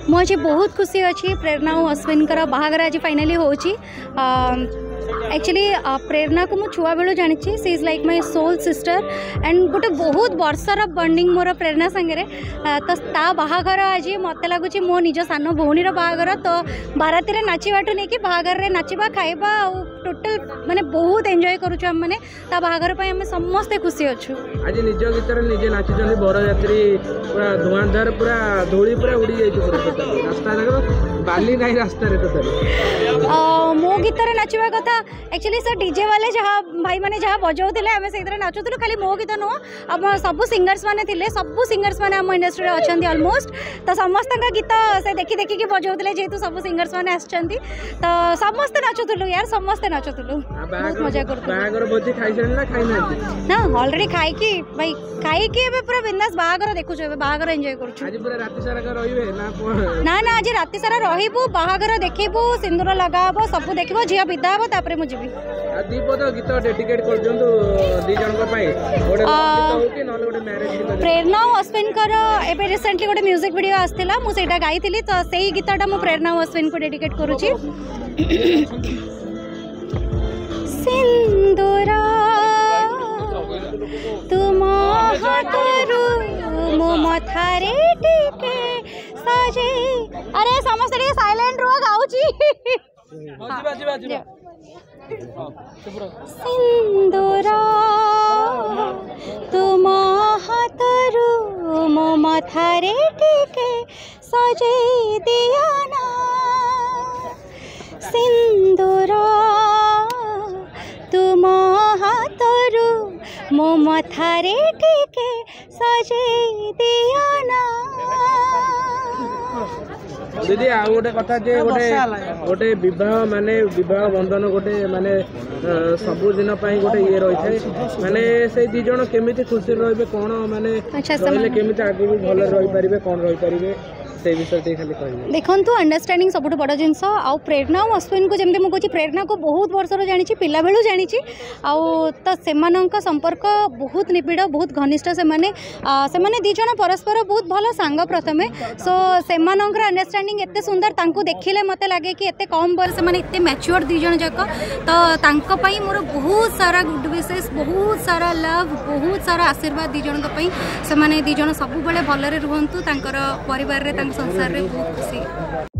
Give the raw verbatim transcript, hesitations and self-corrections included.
मुझे बहुत खुशी अच्छी प्रेरणा और अश्विन बाहागर आज फाइनाली हो एक्चुअली प्रेरणा को मुझे छुआ बेलू जानी she is like my soul sister and गोटे बहुत वर्षर बॉन्डिंग मोर प्रेरणा सांगे तो ता बाहागर आज मत लगुच मो निज सान भौणी बाहागर तो बाराती नाचवाठू नहीं कि बाहागर रे नाचवा खाइबा टोटल माने बहुत एंजॉय करूछु हम माने ता बाहागर पे हम समस्त खुशी अच्छु। आज निज गीतर निजे नाचुछन बरयात्री पूरा धुआंधार पूरा धूली पूरा उड़ी जाई रास्ता बाली नहीं रास्ता रे तो मो गीतर नाचवा कथा एक्चुअली सर डीजे वाले जहाँ भाई मैंने जहाँ बजाऊले आम से नाचुलू खाली मो गीत नुह आम सब सिंगर्स मैंने थे सब सिंगर्स मैंने आम इंडस्ट्री अच्छा ऑलमोस्ट तो समस्त गीत से देखी देखिकी बजाऊले जेहेतु सब सिंगर्स मैंने आसछन तो समस्ते नाचुलू यार समस्ते नाचुलू बहुत मजा कर ना ऑलरेडी खाई भाई खाई पूरा बिंदास बाहागर देखु बाहागर एंजॉय कर ना ना आज राति सारा रही बाहागर देखू सिंदूर लगा सब देख झील विदा हम तापर मुझे गीत डेडिकेट कर दियंतु दी जन को पई गोटे गीत कि नले गोटे मैरिज प्रेरणा और अश्विन कर एबे रिसेंटली गोटे म्यूजिक वीडियो आस्थिला मु सेटा गाइथिली तो सेही गीतटा मु प्रेरणा और अश्विन को डेडिकेट करूची। सिंदूरा तुम हाथरू मो मथारे टिके सजे अरे समस्त टिके साइलेंट रो गाउची सिंदूरा तुम हाथरू मो मथारे टिके सजे दिया ना सिंदूरा तुम हाथरू मो मथारे टिके सजे दिया ना। दीदी आ गोटे कथा जे गोटे गोटे बह माने बह बंधन गोटे माने सबुदिन गोटे ये रही है माने से दी जन केमिति खुशी रहिबे कोन माने केमिति आगे भी भल रही पारिबे कोन रही पारिबे देखु अंडरस्टैंडिंग सब बड़ जिनस आउ प्रेरणा और अश्विन को जमी मुझे प्रेरणा को बहुत वर्षर जानी पिला बेलू जानी तो से संपर्क बहुत निबिड़ बहुत घनिष्ठ से माने से माने दी जन परस्पर बहुत भल सांग प्रथमे सो से अंडरस्टैंडिंग एते सुंदर तांको देखिले मते लगे कि एते कम बयस से माने एते मैच्योर दी जन जाक तो तांको पई मोर बहुत सारा गुड विशेष बहुत सारा लव बहुत सारा आशीर्वाद दी जन पई से माने दी जन सब बेले भलरे रुहंतु तांकर परिवार रे संसार रे बहुत खुशी।